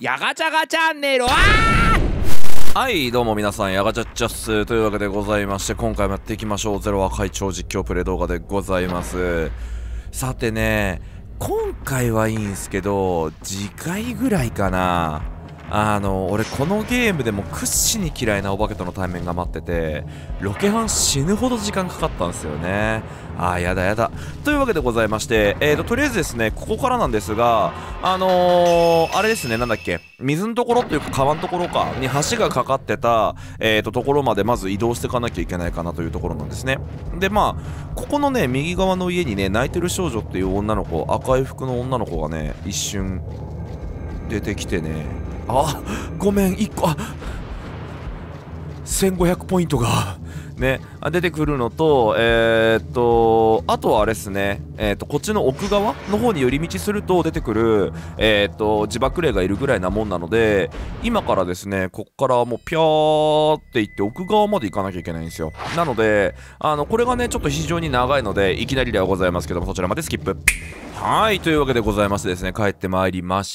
やがちゃがチャンネル。 はい、どうも皆さん、やがちゃっちゃっす。というわけでございまして、今回もやっていきましょう。ゼロは会長実況プレイ動画でございます。さてね、今回はいいんすけど、次回ぐらいかな。俺このゲームでも屈指に嫌いなお化けとの対面が待ってて、ロケハン死ぬほど時間かかったんですよね。やだやだ。というわけでございまして、とりあえずですね、ここからなんですが、あれですね、なんだっけ、水のところというか川のところか、に橋がかかってた、ところまでまず移動していかなきゃいけないかなというところなんですね。で、まあ、ここのね、右側の家にね、泣いてる少女っていう女の子、赤い服の女の子がね、一瞬、出てきてね、ごめん、1個、1500ポイントがね、出てくるのと、あとはあれですね、こっちの奥側の方に寄り道すると出てくる、自爆霊がいるぐらいなもんなので、今からですね、こっからもうピャーって行って奥側まで行かなきゃいけないんですよ。なので、これがね、ちょっと非常に長いので、いきなりではございますけども、そちらまでスキップ。はい、というわけでございましてですね、帰ってまいりました。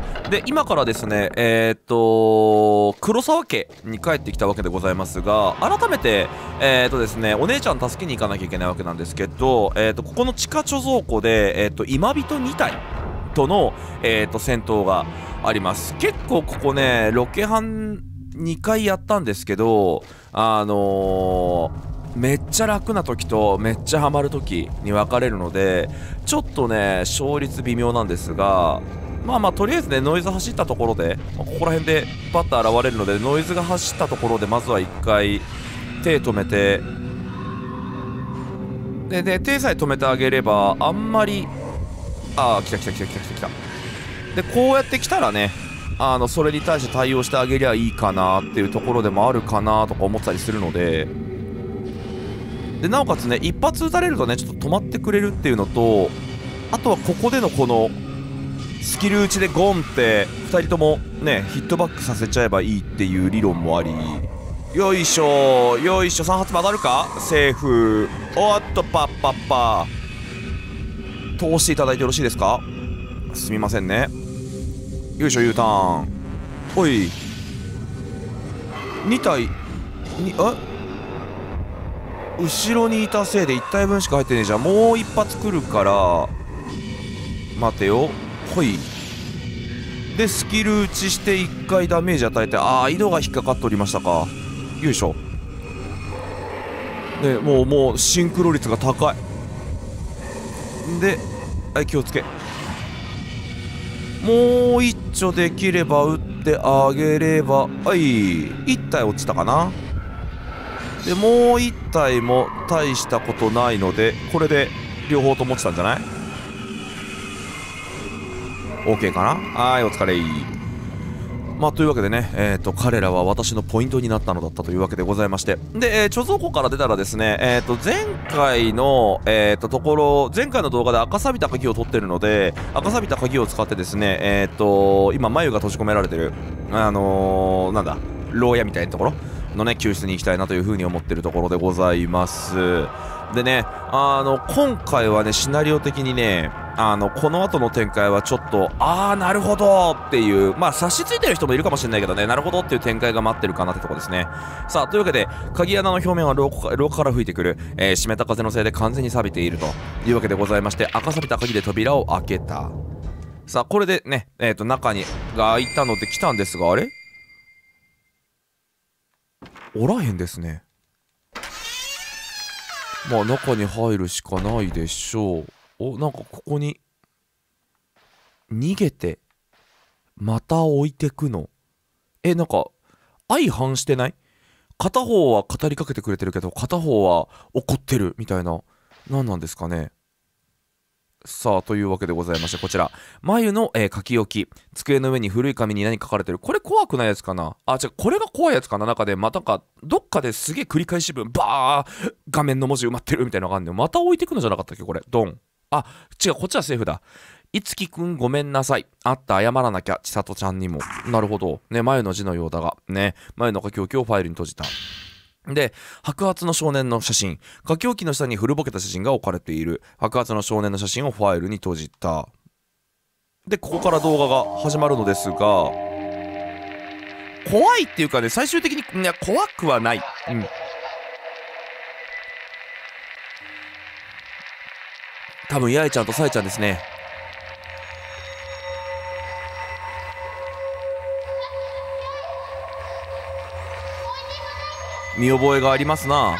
で、今からですね、黒沢家に帰ってきたわけでございますが、改めて、ですね、お姉ちゃん助けに行かなきゃいけないわけなんですけど、ここの地下貯蔵庫で、今人2体との、戦闘があります。結構ここね、ロケハン2回やったんですけど、めっちゃ楽な時とめっちゃハマる時に分かれるので、ちょっとね勝率微妙なんですが、とりあえずね、ノイズ走ったところで、ここら辺でバッと現れるので、ノイズが走ったところでまずは1回手止めて、で手さえ止めてあげればあんまり、来たで、こうやって来たらね、それに対して対応してあげりゃいいかなっていうところでもあるかなとか思ったりするので、なおかつね、一発撃たれるとね、ちょっと止まってくれるっていうのと、あとはここでのこのスキル打ちでゴンって2人ともね、ヒットバックさせちゃえばいいっていう理論もあり、よいしょよいしょ、3発曲がるか、セーフ。おっと、パッパッパ通していただいてよろしいですか。すみませんね。よいしょ、U ターン。おい、2体に、後ろにいたせいで1体分しか入ってねえじゃん。もう1発来るから待てよ。ほいで、スキル打ちして1回ダメージ与えて、井戸が引っかかっておりましたか。よいしょ。でもうシンクロ率が高いで、気をつけ。もう一丁できれば打ってあげれば、1体落ちたかな。で、もう1体も大したことないので、これで両方とも落ちたんじゃない？ OK かな。お疲れ。というわけでね、彼らは私のポイントになったのだったというわけでございまして、で、貯蔵庫から出たらですね、前回の、前回の動画で赤錆びた鍵を取ってるので、赤錆びた鍵を使ってですね、今眉が閉じ込められてる、なんだ、牢屋みたいなところのね、救出に行きたいなというふうに思ってるところでございます。でね、今回はね、シナリオ的にね、この後の展開はちょっと、なるほどっていう、察しついてる人もいるかもしれないけどね、なるほどっていう展開が待ってるかなってとこですね。さあ、というわけで、鍵穴の表面は廊下から吹いてくる、湿った風のせいで完全に錆びているというわけでございまして、赤錆びた鍵で扉を開けた。さあ、これでね、中にが開いたので来たんですが、あれおらへんですね。中に入るしかないでしょう。なんかここに逃げてまた置いてくの。なんか相反してない？片方は語りかけてくれてるけど片方は怒ってるみたいな。何なんですかね。さあ、というわけでございまして、こちら眉の、書き置き、机の上に古い紙に何書かれてる。これ怖くないやつかな。これが怖いやつかな。中でまたかどっかですげえ繰り返し文バー画面の文字埋まってるみたいなのがあるんで、また置いてくのじゃなかったっけこれ。ドン。違う、こっちはセーフだ。いつきくんごめんなさい。あった謝らなきゃ、ちさとちゃんにも。なるほどね、眉の字のようだがね、眉の書き置きをファイルに閉じた。で、白髪の少年の写真、書き置きの下に古ぼけた写真が置かれている。白髪の少年の写真をファイルに閉じた。で、ここから動画が始まるのですが、 怖いっていうかね、最終的に、いや、怖くはない。うん。多分、八重ちゃんとさえちゃんですね。見覚えがありますな。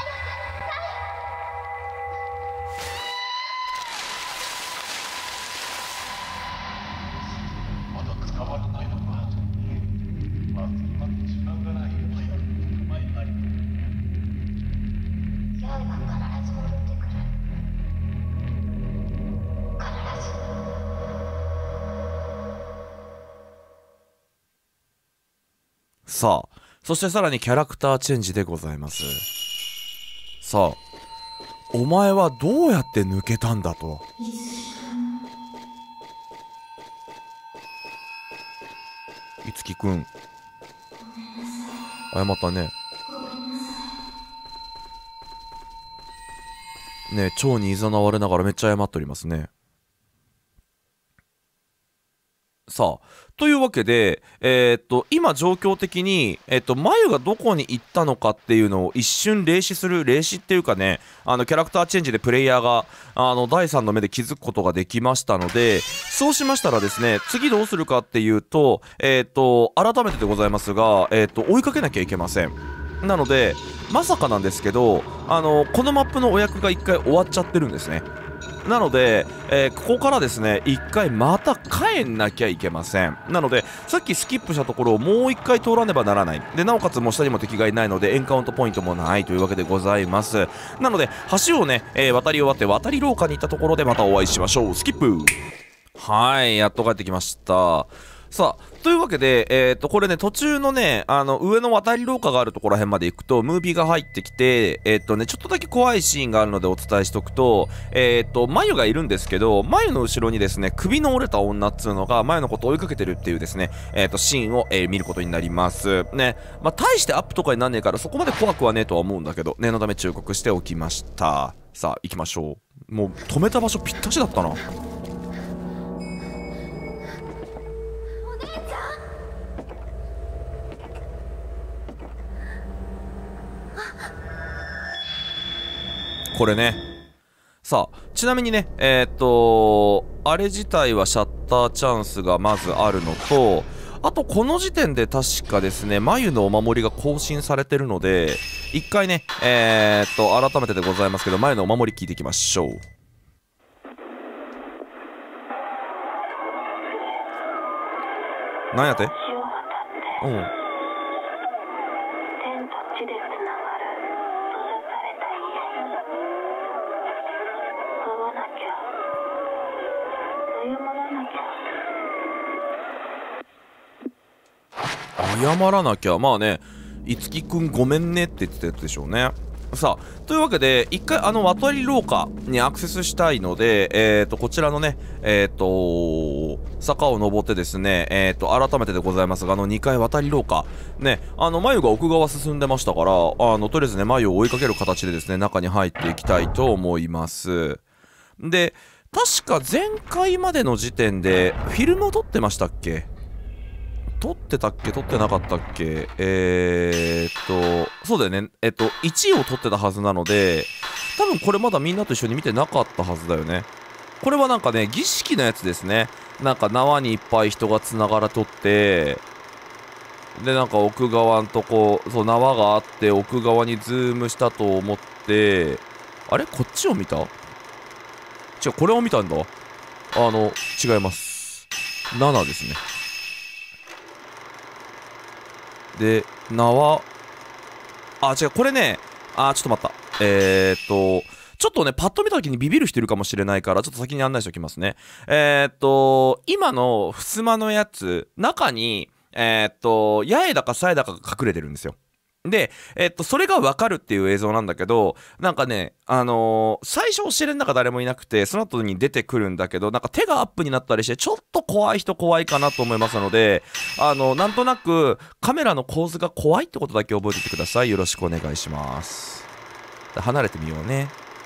さあ、そしてさらにキャラクターチェンジでございます。さあ、お前はどうやって抜けたんだと。いつきくん、謝ったね。ねえ、蝶に誘われながらめっちゃ謝っておりますね。さあ、というわけで、今状況的に、眉がどこに行ったのかっていうのを一瞬霊視っていうかね、キャラクターチェンジでプレイヤーが、第三の目で気づくことができましたので、そうしましたらですね、次どうするかっていうと、改めてでございますが、追いかけなきゃいけません。なので、まさかなんですけど、このマップのお役が一回終わっちゃってるんですね。なので、ここからですね、一回また帰んなきゃいけません。なので、さっきスキップしたところをもう一回通らねばならない。で、なおかつもう下にも敵がいないので、エンカウントポイントもないというわけでございます。なので、橋をね、渡り終わって渡り廊下に行ったところでまたお会いしましょう。スキップ。はい、やっと帰ってきました。さあ、というわけで、これね、途中のね、上の渡り廊下があるところら辺まで行くと、ムービーが入ってきて、ちょっとだけ怖いシーンがあるのでお伝えしとくと、眉がいるんですけど、眉の後ろにですね、首の折れた女っつうのが、眉のことを追いかけてるっていうですね、シーンを、見ることになります。ね。まあ、大してアップとかになんねえから、そこまで怖くはねえとは思うんだけど、念のため忠告しておきました。さあ、行きましょう。もう、止めた場所ぴったしだったな。これね。さあ、ちなみにね、あれ自体はシャッターチャンスがまずあるのと、あとこの時点で確かですね、眉のお守りが更新されてるので、一回ね、改めてでございますけど、眉のお守り聞いていきましょう。なんやってうん。謝らなきゃ。まあね、いつきくんごめんねって言ってたやつでしょうね。さあ、というわけで、一回渡り廊下にアクセスしたいので、こちらのね、坂を登ってですね、改めてでございますが、2階渡り廊下。ね、眉が奥側進んでましたから、とりあえずね、眉を追いかける形でですね、中に入っていきたいと思います。で、確か前回までの時点で、フィルムを撮ってましたっけ？撮ってたっけ撮ってなかったっけそうだよね。1位を撮ってたはずなので、多分これまだみんなと一緒に見てなかったはずだよね。これはなんかね、儀式のやつですね。なんか縄にいっぱい人がつながらとって、で、なんか奥側のとこ、そう、縄があって奥側にズームしたと思って、あれこっちを見た？違う、これを見たんだ。違います。7ですね。で、縄、違う、これね、ちょっと待った。ちょっとね、パッと見た時にビビる人いるかもしれないから、ちょっと先に案内しておきますね。今の襖のやつ、中に、八重だか鞘だかが隠れてるんですよ。で、それがわかるっていう映像なんだけど、なんかね、最初教えれん中誰もいなくて、その後に出てくるんだけど、なんか手がアップになったりして、ちょっと怖い人怖いかなと思いますので、なんとなくカメラの構図が怖いってことだけ覚えておいてください。よろしくお願いします。離れてみようね。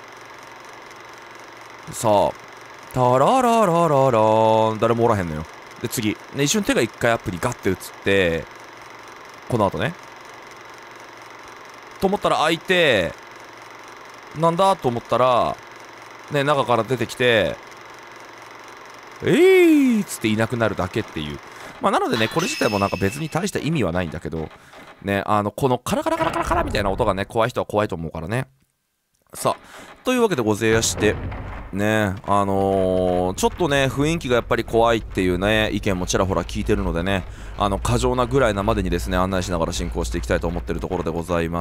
さあ、タラララララーン、誰もおらへんのよ。で、次。ね、一瞬手が一回アップにガッて映って、 この後ね。と思ったら開いて、なんだと思ったらね、中から出てきてっつっていなくなるだけっていう。まあなのでね、これ自体もなんか別に大した意味はないんだけどね、このカラカラカラカラカラみたいな音がね、怖い人は怖いと思うからね。さあ、というわけでございましてね、ちょっとね雰囲気がやっぱり怖いっていうね意見もちらほら聞いてるのでね、過剰なぐらいなまでにですね案内しながら進行していきたいと思ってるところでございます。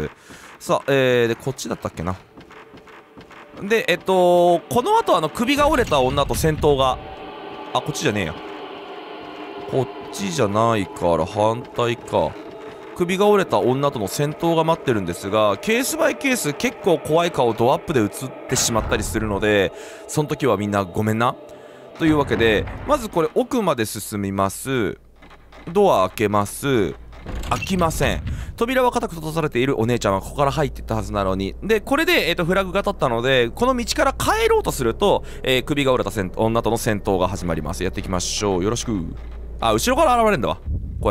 さあ、でこっちだったっけな。でこの後首が折れた女と戦闘が、こっちじゃねえや、こっちじゃないから反対か。首が折れた女との戦闘が待ってるんですが、ケースバイケース結構怖い顔ドアップで映ってしまったりするので、その時はみんなごめんな。というわけで、まずこれ奥まで進みます。ドア開けます。開きません。扉は固く閉ざされている。お姉ちゃんはここから入っていったはずなのに。でこれで、フラグが立ったので、この道から帰ろうとすると、首が折れた女との戦闘が始まります。やっていきましょう。よろしく。後ろから現れるんだわ、こうやって。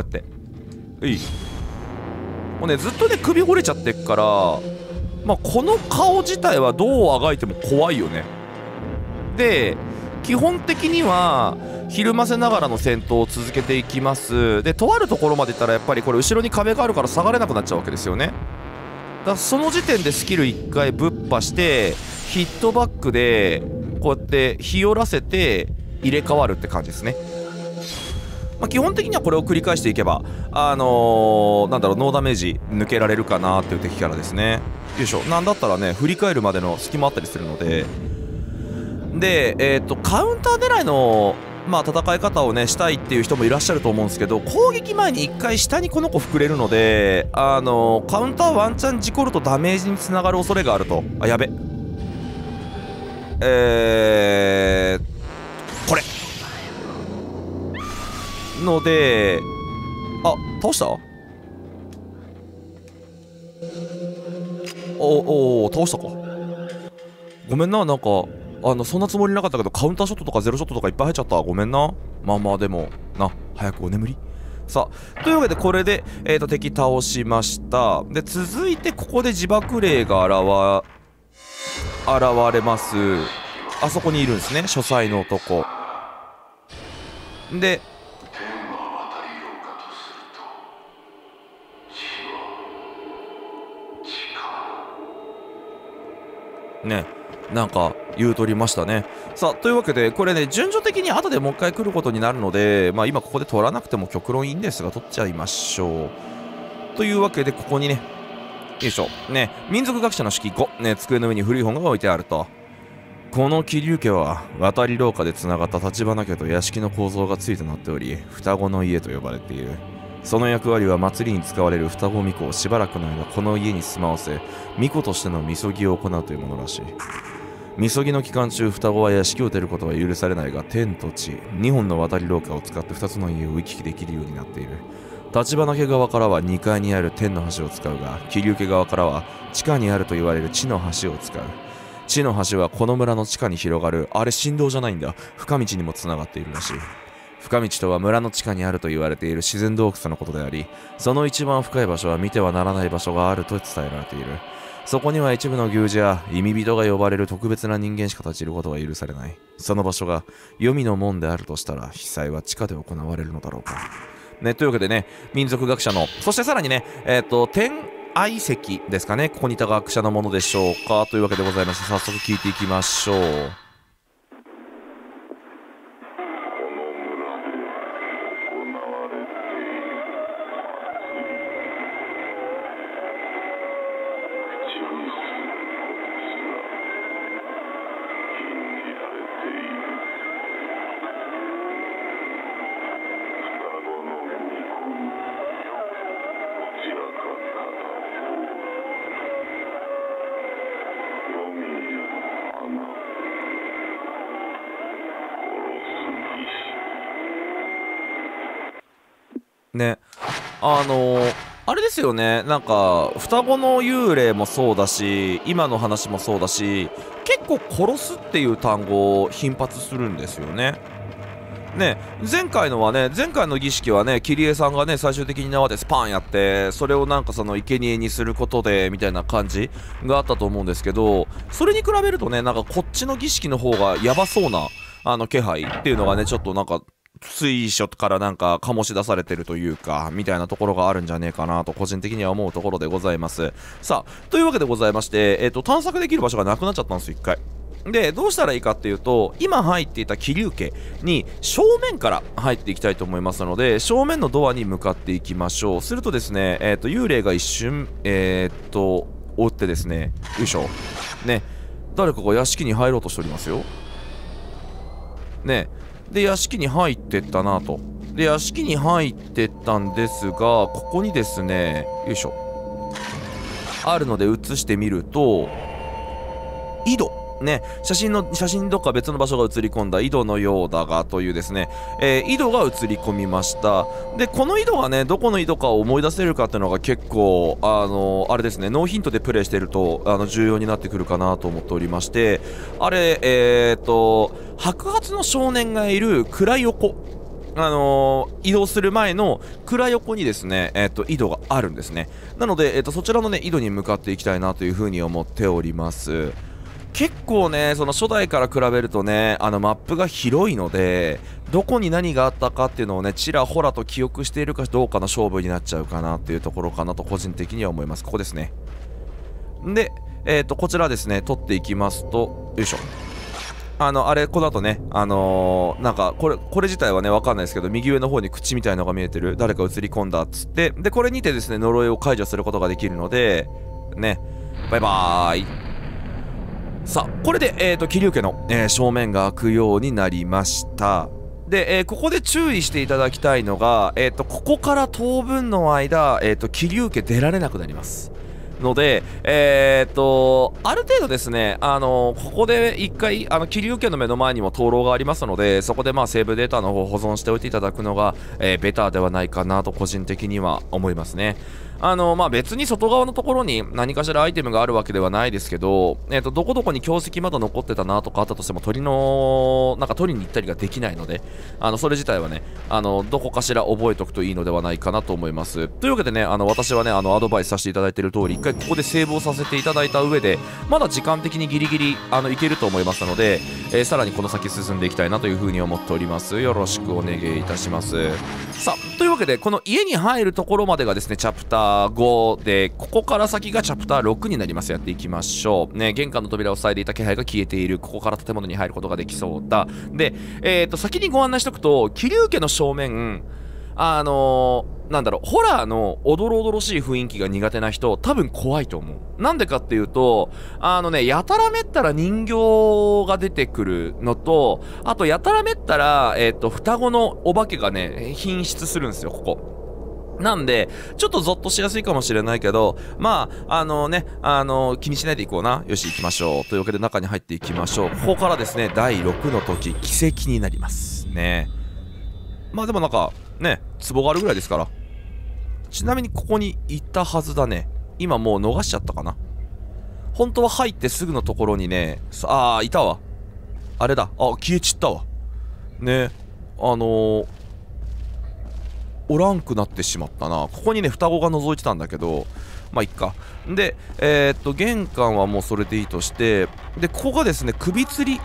もうねずっとね首折れちゃってっから、まあこの顔自体はどうあがいても怖いよね。で基本的にはひるませながらの戦闘を続けていきます。でとあるところまでいったらやっぱりこれ後ろに壁があるから下がれなくなっちゃうわけですよね。だからその時点でスキル1回ぶっ破してヒットバックでこうやって日和らせて入れ替わるって感じですね。まあ、基本的にはこれを繰り返していけばなんだろう、ノーダメージ抜けられるかなっていう敵キャラですね。よいしょ。なんだったらね振り返るまでの隙もあったりするので、カウンター狙いのまあ戦い方をねしたいっていう人もいらっしゃると思うんですけど、攻撃前に1回下にこの子膨れるので、カウンターワンチャン事故るとダメージにつながる恐れがあると。やべ、これので、倒した？倒したか。ごめんな、なんかそんなつもりなかったけどカウンターショットとかゼロショットとかいっぱい入っちゃった。ごめんな。まあまあでもな、早くお眠り。さあ、というわけでこれで敵倒しました。で続いてここで自爆霊が現れます。あそこにいるんですね、書斎の男で。ね、なんか言うとりましたね。さあ、というわけでこれね順序的に後でもう一回来ることになるので、まあ今ここで取らなくても極論いいんですが取っちゃいましょう。というわけでここにね、よいしょね、民族学者の式5ね、机の上に古い本が置いてあると。この桐生家は渡り廊下でつながった立花家と屋敷の構造がついてなっており、双子の家と呼ばれている。その役割は祭りに使われる双子巫女をしばらくの間この家に住まわせ、巫女としてのみそぎを行うというものらしい。みそぎの期間中、双子は屋敷を出ることは許されないが、天と地2本の渡り廊下を使って2つの家を行き来できるようになっている。立花家側からは2階にある天の橋を使うが、桐生家側からは地下にあると言われる地の橋を使う。地の橋はこの村の地下に広がる、あれ振動じゃないんだ、深道にもつながっているらしい。深道とは村の地下にあると言われている自然洞窟のことであり、その一番深い場所は見てはならない場所があると伝えられている。そこには一部の宮司や忌み人が呼ばれる特別な人間しか立ち入ることは許されない。その場所が黄泉の門であるとしたら、被災は地下で行われるのだろうか。ね、というわけでね、民族学者の、そしてさらにね、天愛石ですかね、ここにいた学者のものでしょうか。というわけでございまして、早速聞いていきましょう。ね、あれですよね、なんか双子の幽霊もそうだし、今の話もそうだし、結構殺すっていう単語を頻発するんですよね。 ね、前回の儀式はね、キリエさんがね、最終的に縄でスパンやって、それをなんかその生贄にすることで、みたいな感じがあったと思うんですけど、それに比べるとね、なんかこっちの儀式の方がヤバそうな、気配っていうのがね、ちょっとなんか、随所からなんか醸し出されてるというか、みたいなところがあるんじゃねえかなと、個人的には思うところでございます。さあ、というわけでございまして、探索できる場所がなくなっちゃったんですよ、一回。で、どうしたらいいかっていうと、今入っていた桐生家に正面から入っていきたいと思いますので、正面のドアに向かっていきましょう。するとですね、幽霊が一瞬、追ってですね、よいしょ。ね、誰かが屋敷に入ろうとしておりますよ。ね、で、屋敷に入ってったなと。で、屋敷に入ってったんですが、ここにですね、よいしょ。あるので映してみると、井戸。ね、写真にどっか別の場所が映り込んだ井戸のようだがというですね、井戸が映り込みました。で、この井戸がね、どこの井戸かを思い出せるかっていうのが結構、あれですね、ノーヒントでプレイしてると、重要になってくるかなと思っておりまして、あれ、白髪の少年がいる暗横。移動する前の暗横にですね、井戸があるんですね。なので、そちらのね、井戸に向かっていきたいなというふうに思っております。結構ね、その初代から比べるとね、マップが広いので、どこに何があったかっていうのをね、ちらほらと記憶しているかどうかの勝負になっちゃうかなっていうところかなと個人的には思います。ここですね。で、こちらですね、取っていきますと、よいしょ。あれ、この後ね、なんか、これ自体はね、わかんないですけど、右上の方に口みたいのが見えてる。誰か映り込んだっつって、で、これにてですね、呪いを解除することができるので、ね、バイバーイ。さあ、これで、桐生家の、正面が開くようになりました。で、ここで注意していただきたいのが、ここから当分の間、桐生家出られなくなります。ので、ある程度ですね、ここで一回、桐生家の目の前にも灯籠がありますので、そこでまあセーブデータの方を保存しておいていただくのが、ベターではないかなと個人的には思いますね。まあ、別に外側のところに何かしらアイテムがあるわけではないですけど、どこどこに強石まだ残ってたなとかあったとしてもなんか取りに行ったりができないので、それ自体はね、どこかしら覚えておくといいのではないかなと思います。というわけでね、私はね、アドバイスさせていただいている通り、一回ここでセーブをさせていただいた上で、まだ時間的にギリギリ、いけると思いますので、さらにこの先進んでいきたいなというふうに思っております。よろしくお願いいたします。さあ、というわけで、この家に入るところまでがですね、チャプター5で、ここから先がチャプター6になります。やっていきましょう。ね、玄関の扉を塞いでいた気配が消えている。ここから建物に入ることができそうだ。で、先にご案内しとくと、桐生家の正面、なんだろう、ホラーのおどろおどろしい雰囲気が苦手な人、多分怖いと思う。なんでかっていうと、やたらめったら人形が出てくるのと、あと、やたらめったら、双子のお化けがね、品質するんですよ、ここ。なんで、ちょっとゾッとしやすいかもしれないけど、まあ、気にしないでいこうな。よし、行きましょう。というわけで中に入っていきましょう。ここからですね、第6の時、奇跡になります。ね。まあでもなんか、ね、壺があるぐらいですから。ちなみにここに行ったはずだね。今もう逃しちゃったかな。本当は入ってすぐのところにね、いたわ。あれだ。消えちったわ。ね。おらんくなってしまったな。ここにね、双子が覗いてたんだけど、まあ、いっか。で、玄関はもうそれでいいとして、で、ここがですね、首吊り。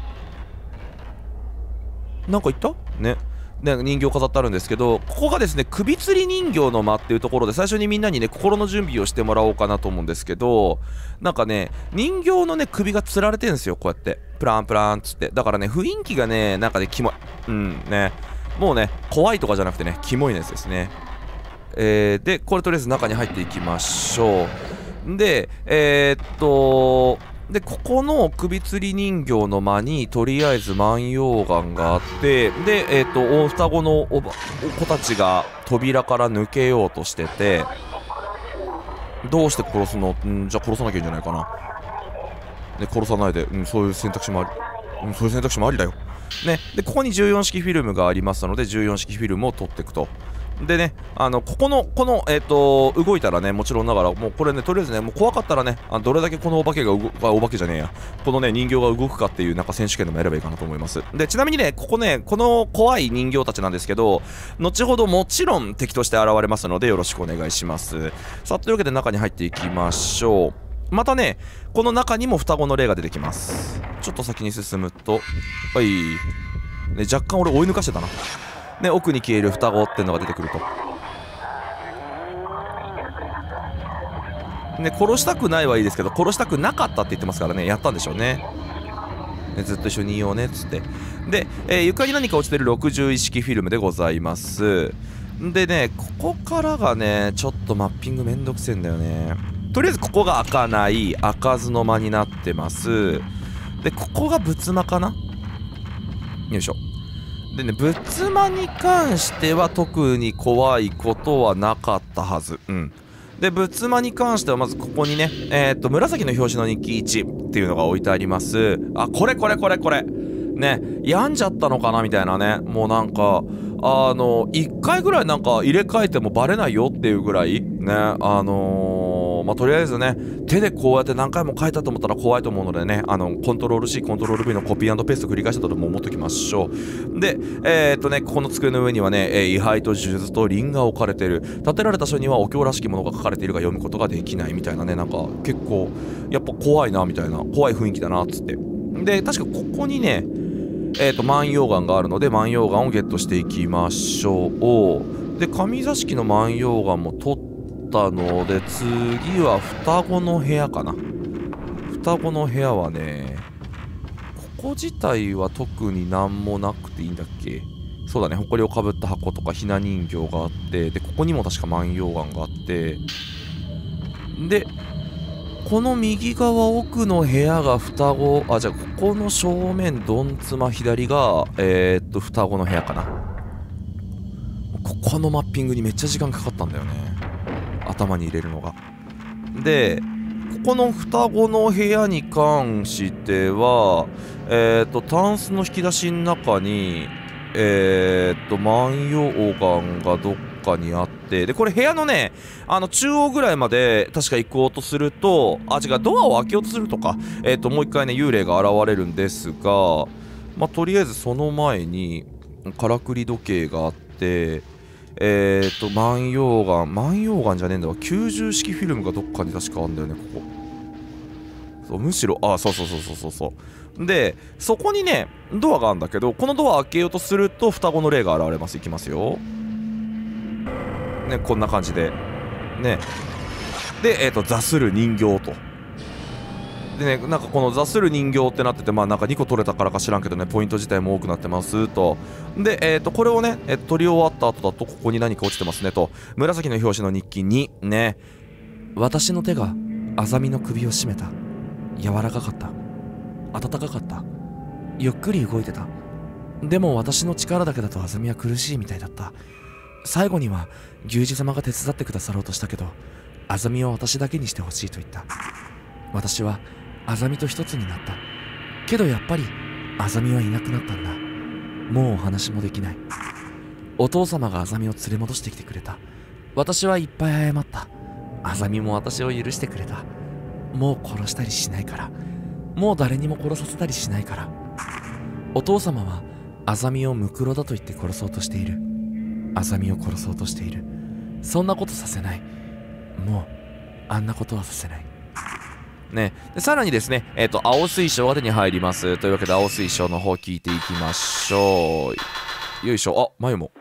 なんか言ったね。で、人形飾ってあるんですけど、ここがですね、首吊り人形の間っていうところで、最初にみんなにね、心の準備をしてもらおうかなと思うんですけど、なんかね、人形のね、首が吊られてるんですよ、こうやって。プランプランつって。だからね、雰囲気がね、なんかね、キモい。ね。もうね、怖いとかじゃなくてね、キモいやつですね。で、これとりあえず中に入っていきましょう。で、で、ここの首吊り人形の間に、とりあえず万葉眼があって、で、双子の子たちが扉から抜けようとしてて、どうして殺すの？じゃあ殺さなきゃいいんじゃないかな。ね、殺さないで、そういう選択肢もあり、そういう選択肢もありだよ。ね、でここに14式フィルムがありますので14式フィルムを取っていくと。 でね、この、動いたらね、もちろんながら、もうこれね、とりあえずね、もう怖かったらね、どれだけこのお化けがお化けじゃねえや、このね、人形が動くかっていう、なんか選手権でもやればいいかなと思います。で、ちなみにね、この怖い人形たちなんですけど、後ほどもちろん敵として現れますので、よろしくお願いします。さあ、というわけで中に入っていきましょう。またね、この中にも双子の霊が出てきます。ちょっと先に進むと、はい。ね、若干俺追い抜かしてたな。ね、奥に消える双子っていうのが出てくると。ね、殺したくないはいいですけど、殺したくなかったって言ってますからね、やったんでしょうね。ね、ずっと一緒にいようね、っつって。で、床に何か落ちてる60意識フィルムでございます。でね、ここからがね、ちょっとマッピングめんどくせえんだよね。とりあえずここが開かない、開かずの間になってます。で、ここが仏間かな？よいしょ。でね、仏間に関しては特に怖いことはなかったはず。うん。で、仏間に関してはまずここにね、紫の表紙の日記1っていうのが置いてあります。あ、これ。ね、病んじゃったのかなみたいなね。もうなんか、1回ぐらいなんか入れ替えてもバレないよっていうぐらい、ね、まあ、とりあえずね、手でこうやって何回も書いたと思ったら怖いと思うのでね、コントロール C、コントロール V のコピー&ペースト繰り返したとも思っておきましょう。で、ここの机の上にはね、位牌と数珠と輪が置かれてる。立てられた書にはお経らしきものが書かれているが読むことができないみたいなね、なんか結構、やっぱ怖いな、みたいな、怖い雰囲気だな、つって。で、確かここにね、万葉眼があるので万葉眼をゲットしていきましょう。で、上座敷の万葉眼も取ったので、次は双子の部屋かな。双子の部屋はね、ここ自体は特になんもなくていいんだっけ。そうだね、埃をかぶった箱とかひな人形があって、で、ここにも確か万葉眼があって、で、この右側奥の部屋が双子、あ、じゃあここの正面ドン妻左が双子の部屋かな。ここのマッピングにめっちゃ時間かかったんだよね、頭に入れるのが。で、ここの双子の部屋に関してはタンスの引き出しの中に万葉眼がどっかにあって、でこれ部屋のね、中央ぐらいまで確か行こうとすると、あ、違う、ドアを開けようとするとか、もう一回ね幽霊が現れるんですが、まあとりあえずその前にからくり時計があって、万葉眼じゃねえんだわ、90式フィルムがどっかに確かあるんだよね、ここ。そう、むしろ、あ、そうで、そこにねドアがあるんだけど、このドア開けようとすると双子の霊が現れます。いきますよね、こんな感じでね。で、座する人形と。でね、なんかこの座する人形ってなってて、まあなんか2個取れたからか知らんけどね、ポイント自体も多くなってますと。で、これをね、取り終わった後だと、ここに何か落ちてますねと。紫の表紙の日記に、ね。私の手がアザミの首を絞めた。柔らかかった。暖かかった。ゆっくり動いてた。でも私の力だけだとアザミは苦しいみたいだった。最後には宮司様が手伝ってくださろうとしたけど、アザミを私だけにしてほしいと言った。私はアザミと一つになった。けどやっぱりアザミはいなくなったんだ。もうお話もできない。お父様がアザミを連れ戻してきてくれた。私はいっぱい謝った。アザミも私を許してくれた。もう殺したりしないから。もう誰にも殺させたりしないから。お父様はアザミをムクロだと言って殺そうとしている。アザミを殺そうとしている。そんなことさせない。もうあんなことはさせないね。でさらにですね、青水晶が手に入ります。というわけで青水晶の方聞いていきましょう。よいしょ。あ、眉も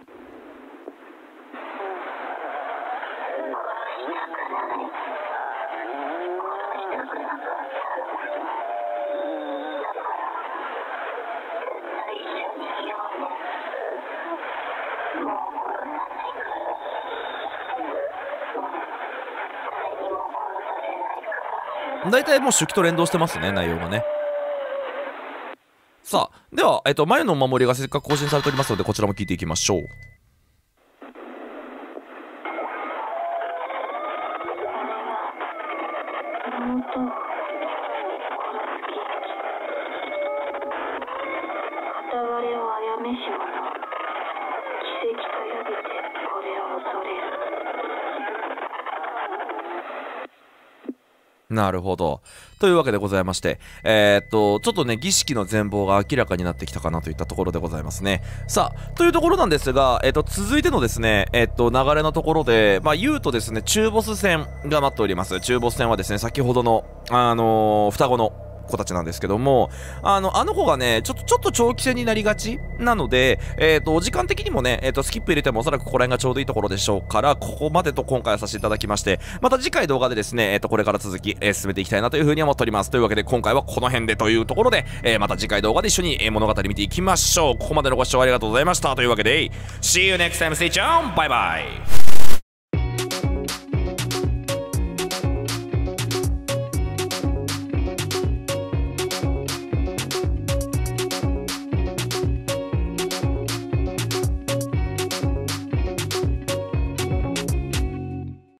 大体もう手記と連動してますね、内容がね。さあ、では、前のお守りがせっかく更新されておりますので、こちらも聞いていきましょう。 我をあやめし者、奇跡と呼びてこれをなるほど。というわけでございまして、ちょっとね、儀式の全貌が明らかになってきたかなといったところでございますね。さあ、というところなんですが、続いてのですね、流れのところで、言うとですね、中ボス戦が待っております。中ボス戦はですね、先ほどの、双子の子たちなんですけども、あの子がね、ちょっと長期戦になりがちなので、お時間的にもね、スキップ入れてもおそらくここら辺がちょうどいいところでしょうから、ここまでと今回はさせていただきまして、また次回動画でですね、これから続き、進めていきたいなというふうに思っております。というわけで今回はこの辺でというところで、また次回動画で一緒に、物語見ていきましょう。ここまでのご視聴ありがとうございました。というわけで、See you next time, stay tuned! バイバイ